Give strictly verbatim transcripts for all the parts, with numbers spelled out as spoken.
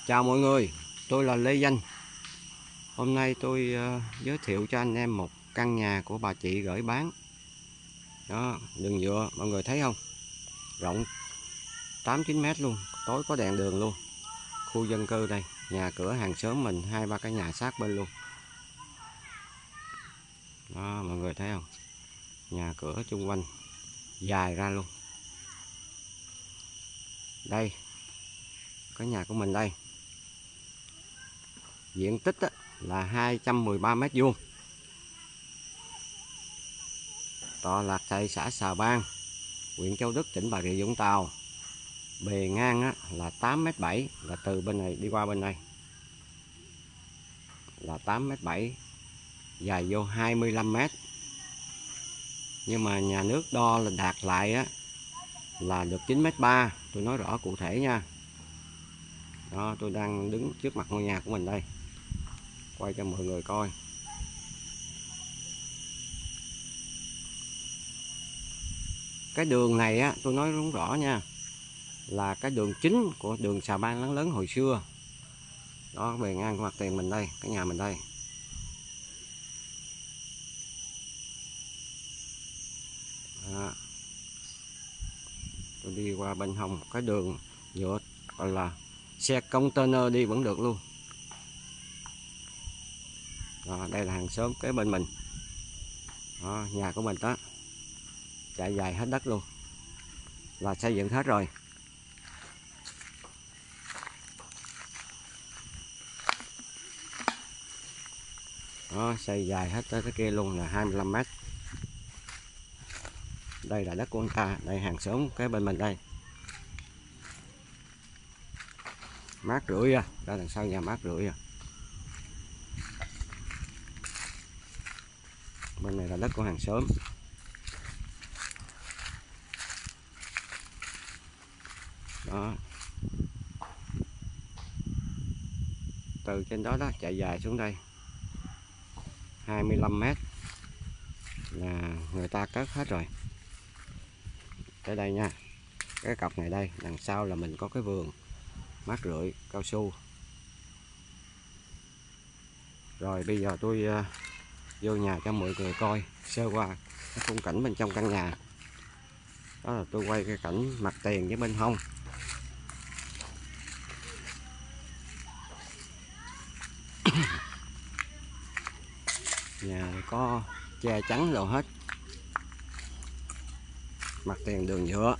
Chào mọi người, tôi là Lê Danh. Hôm nay tôi uh, giới thiệu cho anh em một căn nhà của bà chị gửi bán. Đó, đường nhựa, mọi người thấy không? Rộng tám chín mét luôn, tối có đèn đường luôn. Khu dân cư đây, nhà cửa hàng xóm mình hai ba cái nhà sát bên luôn. Đó, mọi người thấy không? Nhà cửa chung quanh dài ra luôn. Đây, cái nhà của mình đây. Diện tích á, là hai trăm mười ba mét vuông. Tọa lạc tại xã Xà Bang, huyện Châu Đức, tỉnh Bà Rịa Vũng Tàu. Bề ngang á, là tám mét bảy, là từ bên này đi qua bên này là tám mét bảy, dài vô hai mươi lăm mét. Nhưng mà nhà nước đo là đạt lại á, là được chín mét ba. Tôi nói rõ cụ thể nha. Đó, tôi đang đứng trước mặt ngôi nhà của mình đây, quay cho mọi người coi. Cái đường này á, tôi nói đúng rõ nha, là cái đường chính của đường Xà Bang lớn lớn hồi xưa. Đó, bề ngang của mặt tiền mình đây, cái nhà mình đây. Đó. Tôi đi qua bên hông cái đường nhựa, gọi là xe container đi vẫn được luôn. Đó, đây là hàng xóm kế bên mình. Đó, nhà của mình đó, chạy dài hết đất luôn, là xây dựng hết rồi. Đó, xây dài hết tới cái kia luôn là hai mươi lăm mét. Đây là đất của người ta, đây hàng xóm kế bên mình đây. Mát rượi à, ra đằng sau nhà mát rượi à. Bên này là đất của hàng xóm. Đó. Từ trên đó đó chạy dài xuống đây hai mươi lăm mét là người ta cất hết rồi. Tới đây nha, cái cọc này đây, đằng sau là mình có cái vườn mát rượi cao su. Rồi bây giờ tôi uh, vô nhà cho mọi người coi sơ qua cái khung cảnh bên trong căn nhà. Đó là tôi quay cái cảnh mặt tiền với bên hông. Nhà có che chắn đồ hết. Mặt tiền đường nhựa.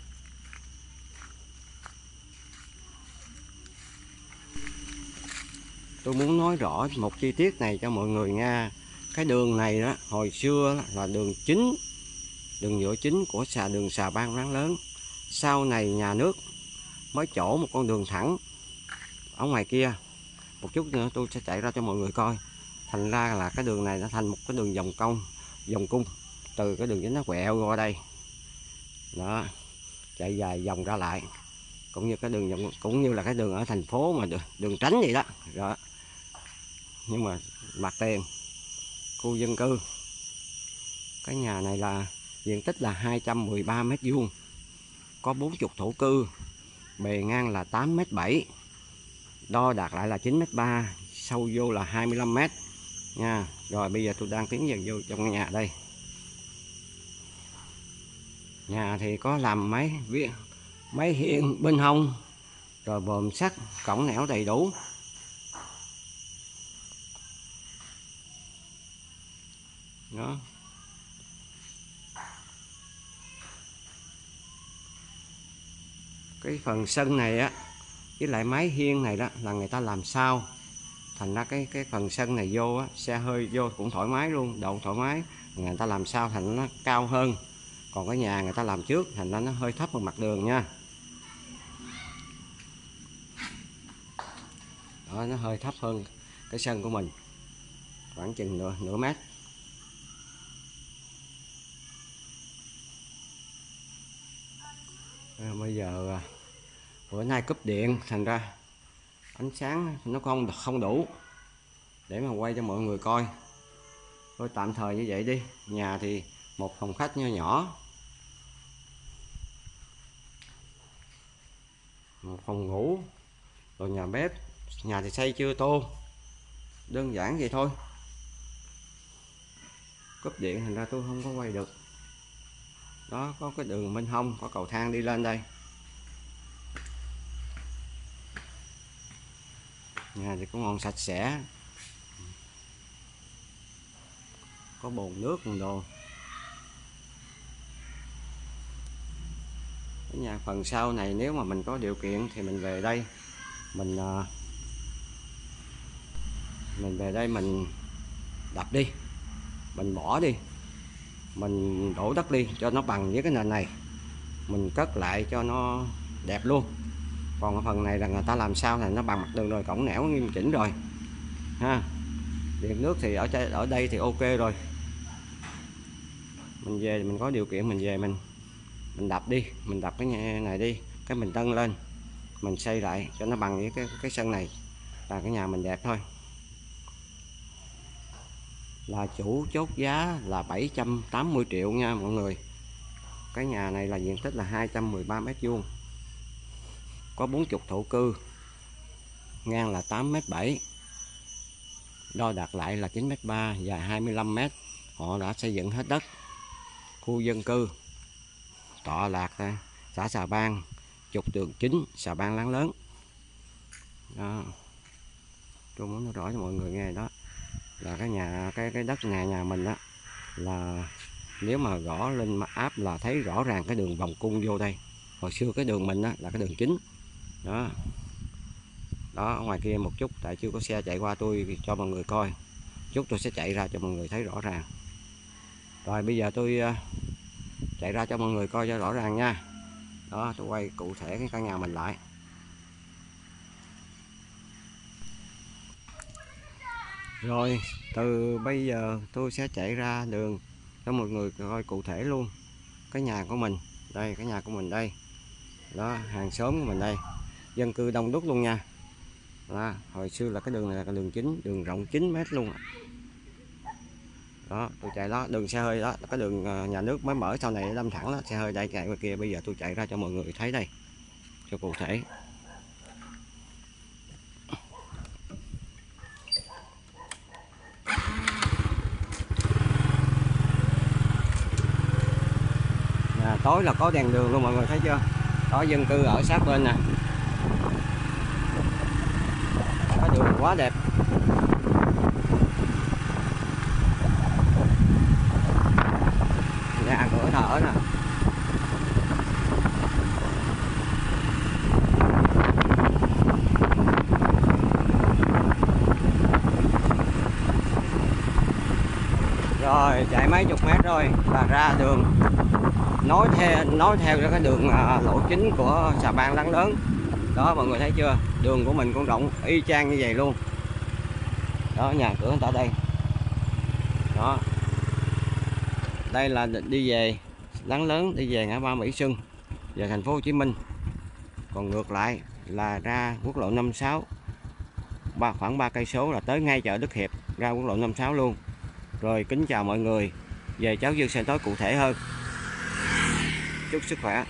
Tôi muốn nói rõ một chi tiết này cho mọi người nha. Cái đường này đó hồi xưa là đường chính, đường nhựa chính của xà đường Xà Bang Rắn Lớn. Sau này nhà nước mới chỗ một con đường thẳng ở ngoài kia. Một chút nữa tôi sẽ chạy ra cho mọi người coi. Thành ra là cái đường này nó thành một cái đường vòng cong, vòng cung. Từ cái đường chính nó quẹo qua đây. Đó, chạy dài vòng ra lại. Cũng như cái đường vòng, cũng như là cái đường ở thành phố mà đường, đường tránh vậy đó. Rồi. Nhưng mà mặt tiền khu dân cư. Cái nhà này là diện tích là hai trăm mười ba mét vuông. Có bốn mươi thổ cư. Bề ngang là tám mét bảy. Đo đạt lại là chín mét ba, sâu vô là hai mươi lăm mét nha. Rồi bây giờ tôi đang tiến dần vô trong nhà đây. Nhà thì có làm máy viết máy hiên bên hông, rồi bồm sắt, cổng nẻo đầy đủ. Đó. Cái phần sân này á, với lại mái hiên này đó là người ta làm sao. Thành ra cái cái phần sân này vô á, xe hơi vô cũng thoải mái luôn, đậu thoải mái. Người ta làm sao thành nó cao hơn. Còn cái nhà người ta làm trước thành ra nó hơi thấp hơn mặt đường nha. Đó, nó hơi thấp hơn cái sân của mình khoảng chừng nửa, nửa mét. À, bây giờ bữa nay cúp điện thành ra ánh sáng nó không không đủ để mà quay cho mọi người coi. Thôi tạm thời như vậy đi. Nhà thì một phòng khách nho nhỏ, một phòng ngủ, Rồi nhà bếp, nhà thì xây chưa tô, đơn giản vậy thôi. Cúp điện thành ra tôi không có quay được. Đó, có cái đường bên hông, có cầu thang đi lên đây. Nhà thì cũng ngon, sạch sẽ, có bồn nước còn đồ. Cái nhà phần sau này nếu mà mình có điều kiện thì mình về đây, mình mình về đây mình đập đi, mình bỏ đi, mình đổ đất đi cho nó bằng với cái nền này, mình cất lại cho nó đẹp luôn. Còn ở phần này là người ta làm sao này nó bằng mặt đường rồi, cổng nẻo nghiêm chỉnh rồi ha. Điện nước thì ở ở đây thì ok rồi. Mình về mình có điều kiện mình về mình mình đập đi, mình đập cái nhà này đi, cái mình nâng lên, mình xây lại cho nó bằng với cái cái sân này là cái nhà mình đẹp thôi. Là chủ chốt giá là bảy trăm tám mươi triệu nha mọi người. Cái nhà này là diện tích là hai trăm mười ba mét vuông, có bốn mươi thổ cư, ngang là tám mét bảy, đo đạt lại là chín mét ba, dài hai mươi lăm mét. Họ đã xây dựng hết đất, khu dân cư, tọa lạc xã Xà Bang, trục đường chính Xà Bang Láng Lớn. Đó, tôi muốn nói rõ cho mọi người nghe, đó là cái nhà cái cái đất nhà nhà mình đó, là nếu mà gõ lên mà áp là thấy rõ ràng cái đường vòng cung vô đây. Hồi xưa cái đường mình đó là cái đường chính đó. Đó, ở ngoài kia một chút tại chưa có xe chạy qua, tôi cho mọi người coi chút, tôi sẽ chạy ra cho mọi người thấy rõ ràng. Rồi bây giờ tôi chạy ra cho mọi người coi cho rõ ràng nha. Đó, tôi quay cụ thể cái căn nhà mình lại. Rồi từ bây giờ tôi sẽ chạy ra đường cho mọi người coi cụ thể luôn cái nhà của mình. Đây, cái nhà của mình đây. Đó, hàng xóm của mình đây, dân cư đông đúc luôn nha. Đó, hồi xưa là cái đường này là cái đường chính, đường rộng chín mét luôn. Đó, tôi chạy đó, đường xe hơi đó, cái đường nhà nước mới mở sau này đâm thẳng đó, xe hơi đây chạy ngoài kia. Bây giờ tôi chạy ra cho mọi người thấy đây cho cụ thể. Nhà tối là có đèn đường luôn mọi người thấy chưa? Có dân cư ở sát bên nè. Cái đường quá đẹp. Nhà cửa thở nè. Rồi chạy mấy chục mét rồi là ra đường, nối theo nối theo cái đường uh, lộ chính của Xà Bang Láng Lớn. Đó mọi người thấy chưa, đường của mình cũng rộng y chang như vậy luôn. Đó, nhà cửa người ta đây. Đó, đây là đi về Láng Lớn, đi về ngã ba Mỹ Xuân về thành phố Hồ Chí Minh. Còn ngược lại là ra quốc lộ năm sáu, ba khoảng ba cây số là tới ngay chợ Đức Hiệp, ra quốc lộ năm sáu luôn. Rồi kính chào mọi người, về cháu Dương sẽ nói cụ thể hơn. Chúc sức khỏe.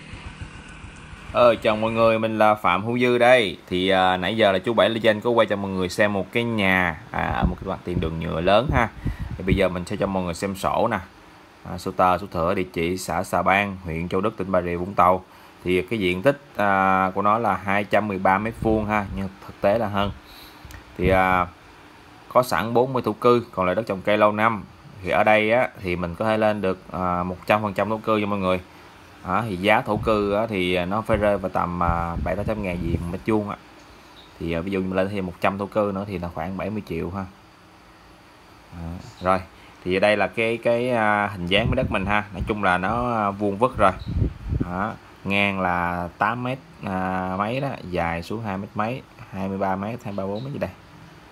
Ờ, chào mọi người, mình là Phạm Hữu Dư đây. Thì à, nãy giờ là chú Bảy Legend có quay cho mọi người xem một cái nhà à, ở một cái mặt tiền đường nhựa lớn ha. Thì bây giờ mình sẽ cho mọi người xem sổ nè, à, số tờ số thửa, địa chỉ xã Xà Bang, huyện Châu Đức, tỉnh Bà Rịa Vũng Tàu. Thì cái diện tích à, của nó là hai trăm mười ba mét vuông ha, nhưng thực tế là hơn. Thì à, có sẵn bốn mươi thổ cư, còn lại đất trồng cây lâu năm. Thì ở đây á, thì mình có thể lên được à, một trăm phần trăm thổ cư cho mọi người. À, thì giá thổ cư á, thì nó phải rơi vào tầm à, bảy tám trăm ngàn gì một mét vuông á. Thì à, ví dụ như lên thêm một trăm thổ cư nữa thì là khoảng bảy mươi triệu ha. À, rồi thì ở đây là cái cái à, hình dáng của đất mình ha. Nói chung là nó à, vuông vức rồi. À, ngang là tám mét à, mấy đó, dài xuống hai mét mấy, hai mươi ba mét, hai mươi ba bốn mét gì đây.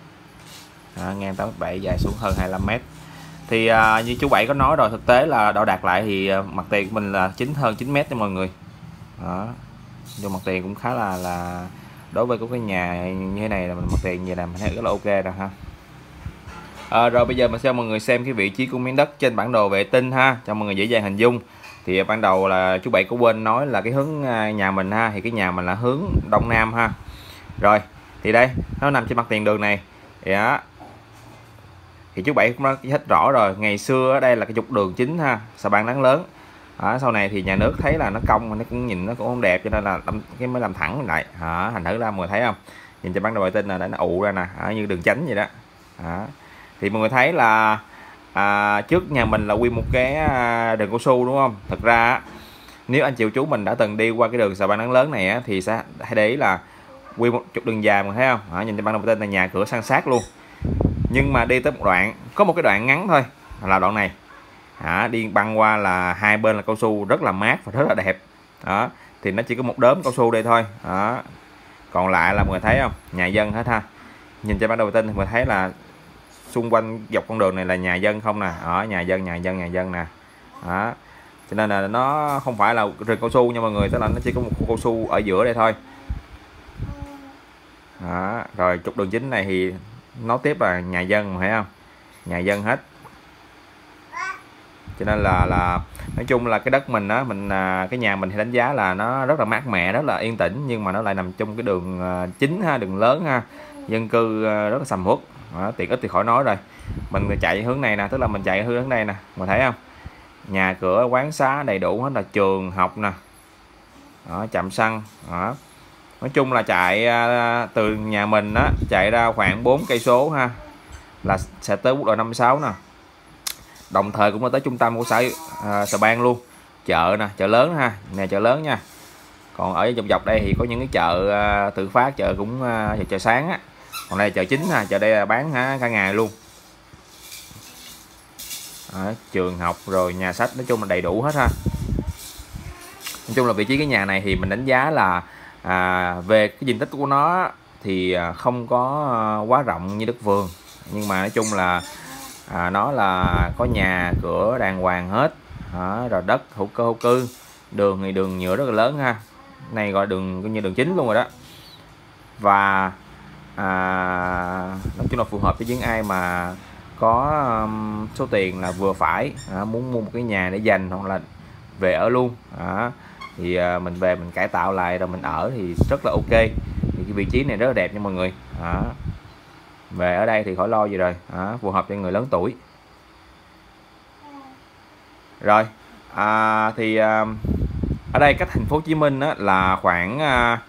À, ngang tám mét bảy, dài xuống hơn hai mươi lăm mét. Thì à, như chú Bảy có nói rồi, thực tế là đo đạt lại thì à, mặt tiền của mình là chín hơn chín mét nha mọi người. Đó, nhưng mặt tiền cũng khá là là đối với cái nhà như thế này là mình mặt tiền như này mình thấy rất là ok rồi ha. À, rồi bây giờ mình sẽ cho mọi người xem cái vị trí của miếng đất trên bản đồ vệ tinh ha, cho mọi người dễ dàng hình dung. Thì ban đầu là chú Bảy có quên nói là cái hướng nhà mình ha, thì cái nhà mình là hướng đông nam ha. Rồi Thì đây nó nằm trên mặt tiền đường này thì đó, thì chú Bảy cũng đã hết rõ rồi. Ngày xưa ở đây là cái trục đường chính ha, Xà Bang Nắng Lớn. Đó, sau này thì nhà nước thấy là nó cong, nó cũng nhìn nó cũng không đẹp cho nên là cái mới làm thẳng lại. Đó, thành thử ra mọi người thấy không, nhìn cho bản đồ vệ tinh là nó ụ ra nè, đó, như đường chánh vậy đó. Đó. Thì mọi người thấy là à, trước nhà mình là quy một cái đường cao su đúng không. Thật ra nếu anh chị chú mình đã từng đi qua cái đường Xà Bang Nắng Lớn này á, thì sẽ hãy để ý là quy một trục đường dài, mà thấy không. Đó, nhìn cho bản đồ vệ tinh là nhà cửa san sát luôn. Nhưng mà đi tới một đoạn, có một cái đoạn ngắn thôi là đoạn này. Đó, đi băng qua là hai bên là cao su rất là mát và rất là đẹp. Đó, thì nó chỉ có một đốm cao su đây thôi. Đó, còn lại là mọi người thấy không, nhà dân hết ha. Nhìn trên bản đồ vệ tinh thì mình thấy là xung quanh dọc con đường này là nhà dân không nè. Ở nhà dân, nhà dân, nhà dân nè. Đó, cho nên là nó không phải là rừng cao su nha mọi người, tức là nó chỉ có một khu cao su ở giữa đây thôi. Đó, rồi trục đường chính này thì nối tiếp là nhà dân, mà thấy không, nhà dân hết. Cho nên là là nói chung là cái đất mình á, mình cái nhà mình thì đánh giá là nó rất là mát mẻ, rất là yên tĩnh, nhưng mà nó lại nằm trong cái đường chính ha, đường lớn ha, dân cư rất là sầm uất. Tiện ích thì khỏi nói rồi. Mình chạy hướng này nè, tức là mình chạy hướng này nè, mà thấy không, nhà cửa quán xá đầy đủ hết, là trường học nè, đó, trạm xăng. Đó, nói chung là chạy từ nhà mình á chạy ra khoảng bốn cây số ha, là sẽ tới quốc lộ năm mươi sáu nè, đồng thời cũng là tới trung tâm của xã à, Xà Bang luôn. Chợ nè, chợ lớn ha, nè chợ lớn nha. Còn ở dọc dọc đây thì có những cái chợ à, tự phát, chợ cũng à, chợ sáng á. Còn đây chợ chính ha, chợ đây là bán ha, cả ngày luôn. À, trường học rồi nhà sách, nói chung là đầy đủ hết ha. Nói chung là vị trí cái nhà này thì mình đánh giá là à, về cái diện tích của nó thì không có quá rộng như đất vườn, nhưng mà nói chung là à, nó là có nhà cửa đàng hoàng hết. Đó, rồi đất hữu cơ hữu cư, đường thì đường nhựa rất là lớn ha, này gọi đường như đường chính luôn rồi đó. Và à, nói chung là phù hợp với những ai mà có um, số tiền là vừa phải, à, muốn mua một cái nhà để dành hoặc là về ở luôn. À, thì à, mình về mình cải tạo lại rồi mình ở thì rất là ok. Thì cái vị trí này rất là đẹp nha mọi người. À, về ở đây thì khỏi lo gì rồi. À, phù hợp cho người lớn tuổi. Rồi à, thì à, ở đây cách thành phố Hồ Chí Minh á, là khoảng à,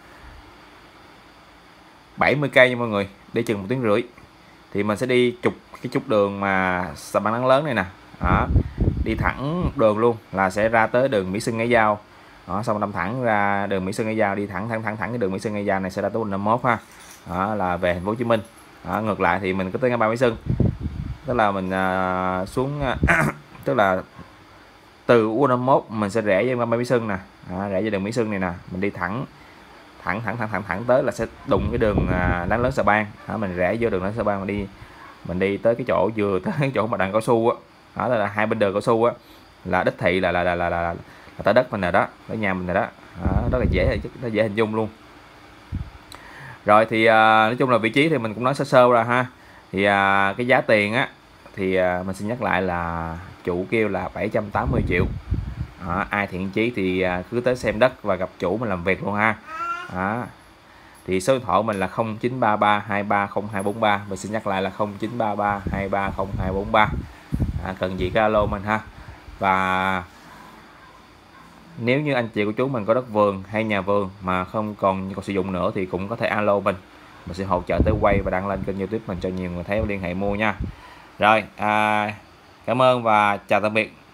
bảy mươi cây nha mọi người, đi chừng một tiếng rưỡi. Thì mình sẽ đi trục cái trục đường mà Xà Bang Nắng Lớn này nè. Đó, đi thẳng đường luôn là sẽ ra tới đường Mỹ Xuân Ngãi Giao. Đó, xong đâm thẳng ra đường Mỹ Xuân Ngãi Giao, đi thẳng thẳng thẳng thẳng cái đường Mỹ Xuân Ngãi Giao này sẽ ra tới năm mốt ha. Đó, là về thành phố Hồ Chí Minh. Đó, ngược lại thì mình có tới ngã ba Mỹ Xuân, tức là mình à, xuống tức là từ U năm mốt mình sẽ rẽ vào ngã ba Mỹ Xuân nè. Đó, rẽ vào đường Mỹ Xuân này nè, mình đi thẳng thẳng thẳng thẳng thẳng thẳng tới là sẽ đụng cái đường à, Nắng Lớn Xà Bang. Đó, mình rẽ vô đường Nắng Xà Bang, mình đi mình đi tới cái chỗ vừa tới cái chỗ mà đoạn cao su á. Đó, đó là hai bên đường cao su á, là đích thị là là là là, là, là, là tới đất mình rồi đó, tới nhà mình rồi đó. Đó, rất là dễ, rất dễ hình dung luôn. Rồi thì à, nói chung là vị trí thì mình cũng nói sơ sơ ra ha. Thì à, cái giá tiền á thì à, mình xin nhắc lại là chủ kêu là bảy trăm tám mươi triệu. Đó, ai thiện chí thì à, cứ tới xem đất và gặp chủ mình làm việc luôn ha. Đó, thì số điện thoại của mình là không chín ba ba hai ba không hai bốn ba. Mình xin nhắc lại là không chín ba ba hai ba không hai bốn ba. À, cần gì cái alo mình ha. Và nếu như anh chị của chú mình có đất vườn hay nhà vườn mà không còn còn sử dụng nữa thì cũng có thể alo mình, mình sẽ hỗ trợ tới quay và đăng lên kênh YouTube mình cho nhiều người thấy và liên hệ mua nha. Rồi à, cảm ơn và chào tạm biệt.